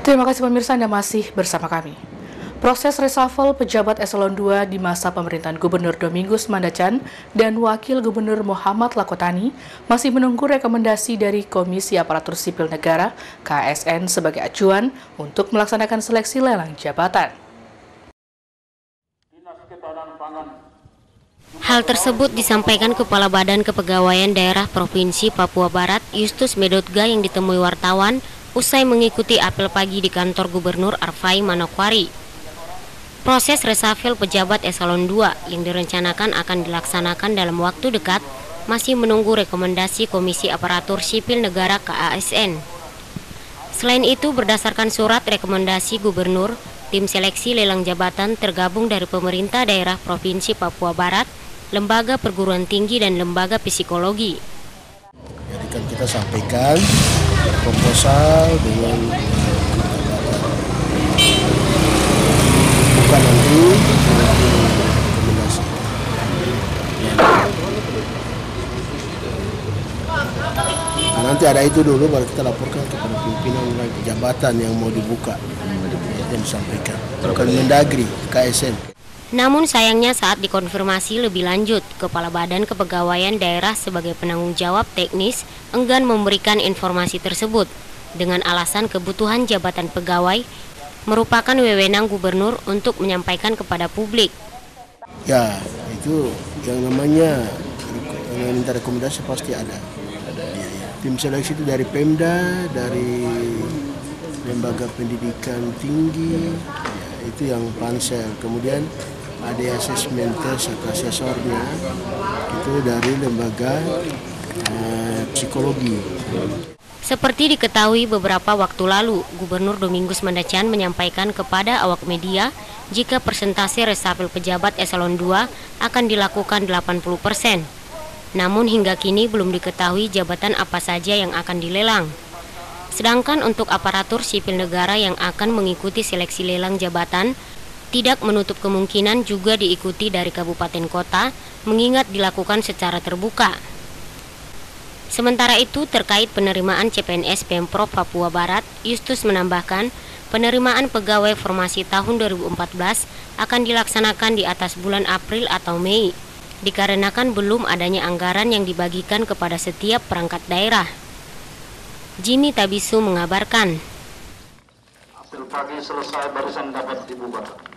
Terima kasih pemirsa, Anda masih bersama kami. Proses reshuffle pejabat eselon 2 di masa pemerintahan Gubernur Domingus Mandacan dan Wakil Gubernur Muhammad Lakotani masih menunggu rekomendasi dari Komisi Aparatur Sipil Negara (KASN) sebagai acuan untuk melaksanakan seleksi lelang jabatan. Hal tersebut disampaikan Kepala Badan Kepegawaian Daerah Provinsi Papua Barat, Justus Medodga, yang ditemui wartawan usai mengikuti apel pagi di kantor Gubernur Arfai Manokwari. Proses reshuffle pejabat eselon 2 yang direncanakan akan dilaksanakan dalam waktu dekat masih menunggu rekomendasi Komisi Aparatur Sipil Negara (KASN). Selain itu, berdasarkan surat rekomendasi Gubernur, tim seleksi lelang jabatan tergabung dari pemerintah daerah Provinsi Papua Barat, lembaga perguruan tinggi, dan lembaga psikologi. Jadi kan kita sampaikan proposal dengan bukan nanti rekomendasi. Nah, nanti ada itu dulu baru kita laporkan kepada pimpinan jabatan yang mau dibuka yang disampaikan. Bukan Mendagri, KASN. Namun sayangnya saat dikonfirmasi lebih lanjut, Kepala Badan Kepegawaian Daerah sebagai penanggung jawab teknis enggan memberikan informasi tersebut dengan alasan kebutuhan jabatan pegawai merupakan wewenang Gubernur untuk menyampaikan kepada publik. Ya, itu yang namanya minta rekomendasi pasti ada. Tim seleksi itu dari Pemda, dari lembaga pendidikan tinggi, ya, itu yang pansel. Kemudian ada asesmen tes atau asesornya, itu dari lembaga psikologi. Seperti diketahui beberapa waktu lalu, Gubernur Domingus Mandacan menyampaikan kepada awak media jika persentase reshuffle pejabat eselon 2 akan dilakukan 80%. Namun hingga kini belum diketahui jabatan apa saja yang akan dilelang. Sedangkan untuk aparatur sipil negara yang akan mengikuti seleksi lelang jabatan, tidak menutup kemungkinan juga diikuti dari kabupaten kota, mengingat dilakukan secara terbuka. Sementara itu, terkait penerimaan CPNS Pemprov Papua Barat, Justus menambahkan, penerimaan pegawai formasi tahun 2014 akan dilaksanakan di atas bulan April atau Mei, dikarenakan belum adanya anggaran yang dibagikan kepada setiap perangkat daerah. Jimmy Tabisu mengabarkan. Hasil pagi selesai, barusan dapat dibuka.